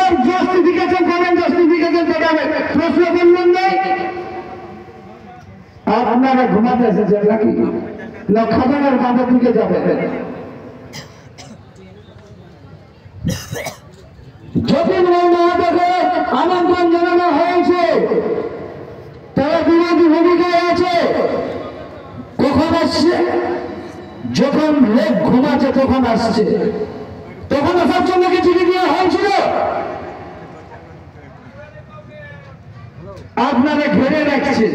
Sir justification করেন, justification দেখাবেন, প্রশ্ন করলেন নেই। আপনারা ঘুমাতে এসেছেন নাকি? না খাবারের বাঁধের দিকে যাবেন? যতীন মহাদেবকে আমন্ত্রণ জানানো হয়েছে, তারা বিরোধী ভূমিকায় আছে। কখন আসছে? যখন লোক ঘুমাচ্ছে তখন আসছে। তখন আসার জন্য কি চিঠি দেওয়া হয়েছিল? আপনারা ঘিরে রাখছে,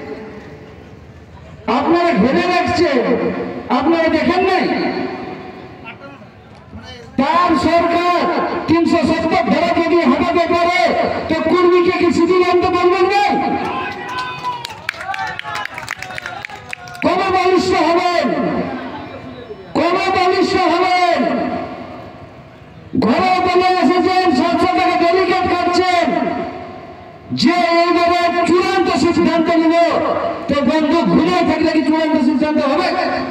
আপনারা ঘিরে রাখছে, আপনারা দেখেন নাই? তার সরকার 370 ধারা যদি হটাতে পারে তো কর্মীকে কি চিঠি আনতে পারবেন না? কবে বলিষ্ঠ হবেন? কবে বলিষ্ঠ হবেন? ঘরে বলে এসেছেন, 700 টাকা ডেলিগেট খাচ্ছেন, যে এইভাবে চূড়ান্ত সিদ্ধান্ত নিব, তো বন্দুক ঘুরে থাকলে কি চূড়ান্ত সিদ্ধান্ত হবে?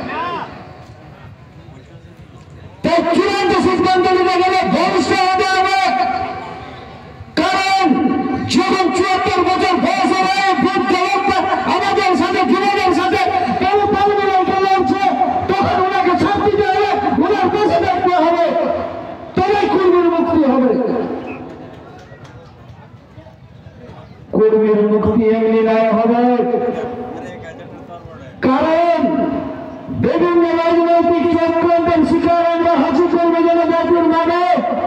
তাই চূড়ান্ত সিদ্ধান্ত নিতে গেলে বলিষ্ঠ হতে হবে। কারণ যখন 74 বছর বয়স হবে, বৃদ্ধ লোকটা আমাদের সাথে যুবদের সাথে লড়ছে, তখন ওনাকে ছাড় দিতে হবে, ওনার পাশে থাকতে হবে, তবেই কর্মীর মুক্তি হবে। কর্মীর মুক্তি এমনি নাই হবে, কারণ বিভিন্ন রাজনৈতিক চক্রান্তের শিকার আমরা হাসি করবে জনজাতির নামে।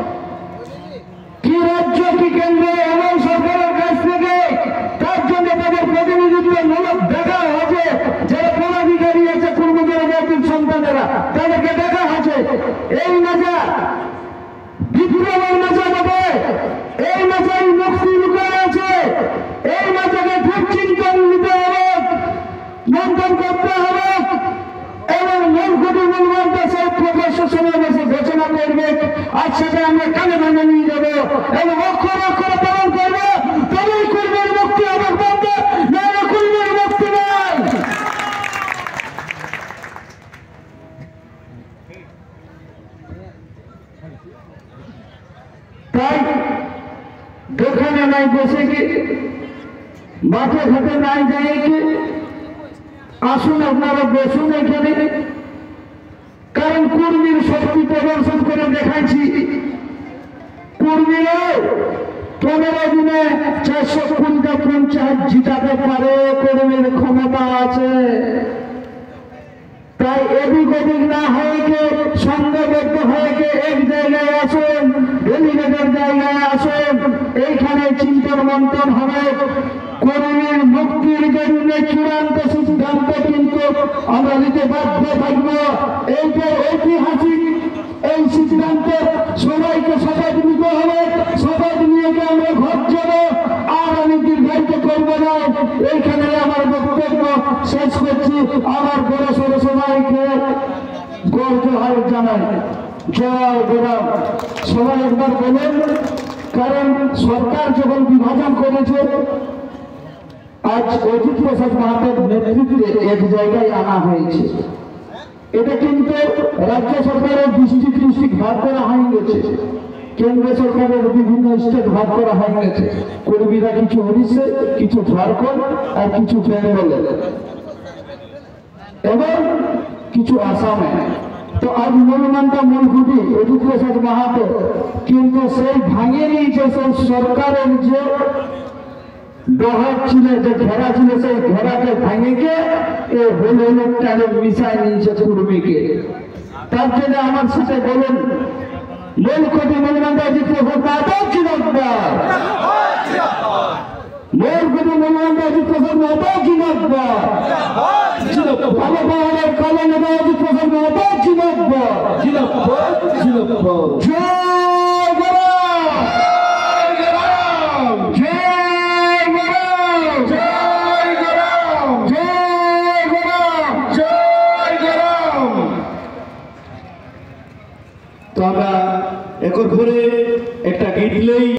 কি রাজ্য কি কেন্দ্রে এমন সরকারের কাছ থেকে তার জন্য তাদের প্রতিনিধিত্ব মূলক দেখা হয়েছে, যারা পদাধিকারী আছে পূর্ব জনজাতির সন্তানেরা, তাদেরকে দেখা হয়েছে। এই মজা বিপ্লবের মজা দেবে, এই মজায় মুক্তি লুকানো আছে। এই মজাকে ঠিক চিন্তন নিতে হবে, মন্থন করতে হবে এবং মূলকটি মূলমন্ত্র সেই প্রকাশ্য সমাবেশে ঘোষণা করবে। আর সেটা আমরা কানে ভাঙে নিয়ে যাবো এবং অক্ষর অক্ষরে পালন করবো, তবেই কর্মীর মুক্তি আমার বন্ধে, নাহলে কর্মীর মুক্তি নাই। তাই দোকানে নাই বসে কি, মাঠে ঘাটে নাই যায় কি, আসুন আপনারা বসুন এখানে। কারণ কর্মীর শক্তি প্রদর্শন করে দেখাচ্ছি। কর্মীরা 15 দিনে 420টা পঞ্চায়েত জিতাতে পারে, কর্মীর ক্ষমতা আছে। তাই এদিক ওদিক না হয়ে কে সংঘবদ্ধ হয়ে কে এক জায়গায় আসুন, ডেলিগেটের জায়গায় আসুন, এইখানে চিন্তন মন্থন হবে। কর্মীর মুক্তির জন্য চূড়ান্ত সিদ্ধান্ত কিন্তু আমরা নিতে বাধ্য থাকব। এইটা ঐতিহাসিক এই সিদ্ধান্ত সবাইকে শপথ নিতে হবে। শপথ নিয়ে আমরা ঘর যাব, আর আমি দীর্ঘায়িত করব না। এইখানে আমার বক্তব্য শেষ করছি। আমার বড় সড়ো সবাইকে গর্জহার জানাই, জয় গোলাম। সবাই একবার বলেন, কারণ সরকার যখন বিভাজন করেছে, আজ অজিত প্রসাদ মাহাতোর নেতৃত্বে এক জায়গায় আনা হয়েছে। এটা কিন্তু রাজ্য সরকারের ডিস্ট্রিক্ট ভাগ করা হয়ে গেছে, কেন্দ্র সরকারের বিভিন্ন স্টেট ভাগ করা হয়ে গেছে। কর্মীরা কিছু উড়িষ্যা, কিছু ঝাড়খণ্ড আর কিছু বেঙ্গলে এবং কিছু আসামে। তো আজ মূলমন্ত্র মূলঘুটি অজিত প্রসাদ মাহাতো কিন্তু সেই ভাঙিয়ে নিয়েছে। সেই সরকারের যে ডহার ছিল, যে ঘেরা ছিল, সেই ঘেরাকে ভাঙিয়ে এ হলো লোকটাকে মিশাই নিয়েছে কর্মীকে। তার জন্য আমার সাথে বলুন, মূলঘুটি মূলমন্ত্র অজিত প্রসাদ মাহাতো জিন্দাবাদ, মূলঘুটি মূলমন্ত্র অজিত প্রসাদ মাহাতো জিন্দাবাদ, ভালো পাহাড়ের কালো নেতা অজিত প্রসাদ মাহাতো জিন্দাবাদ, জিন্দাবাদ, জিন্দাবাদ। জয় গোলাম, জয় গোলাম, জয় গোলাম, জয় গোলাম, জয় গোলাম। তো আমরা একর করে একটা গীত লই।